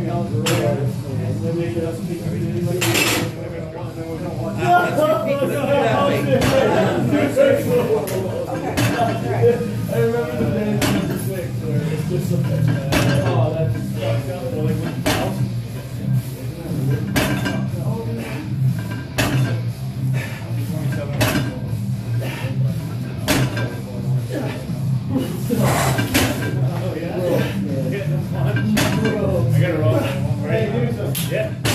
I remember the day in the six where it's just oh, that's I gotta roll. Yeah.